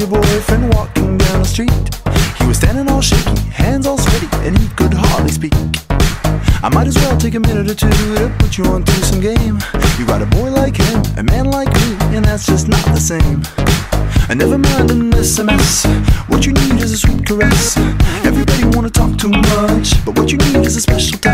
your boyfriend walking down the street. He was standing all shaky, hands all sweaty, and he could hardly speak. I might as well take a minute or two to put you on through some game. You got a boy like him, a man like me, and that's just not the same. And never mind an SMS, what you need is a sweet caress. Everybody wanna talk too much, but what you need is a special touch.